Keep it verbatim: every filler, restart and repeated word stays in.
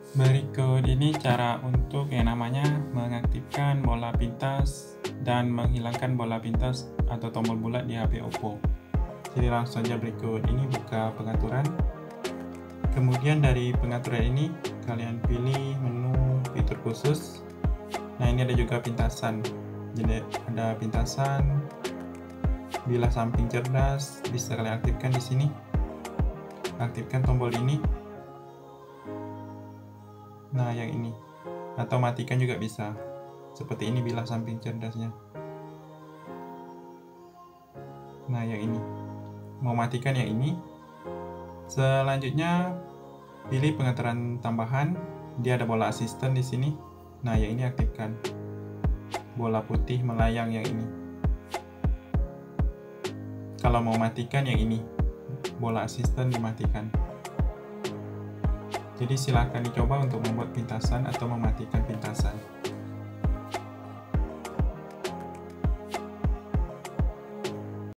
Berikut ini cara untuk yang namanya mengaktifkan bola pintas dan menghilangkan bola pintas atau tombol bulat di H P Oppo. Jadi langsung saja berikut ini buka pengaturan. Kemudian dari pengaturan ini kalian pilih menu fitur khusus. Nah, ini ada juga pintasan. Jadi ada pintasan, bilah samping cerdas, bisa kalian aktifkan di sini. Aktifkan tombol ini. Nah, yang ini. Atau matikan juga bisa. Seperti ini bilah samping cerdasnya. Nah, yang ini. Mau matikan yang ini. Selanjutnya pilih pengaturan tambahan. Dia ada bola asisten di sini. Nah, yang ini aktifkan. Bola putih melayang yang ini. Kalau mau matikan yang ini. Bola asisten dimatikan. Jadi silahkan dicoba untuk membuat pintasan atau mematikan pintasan.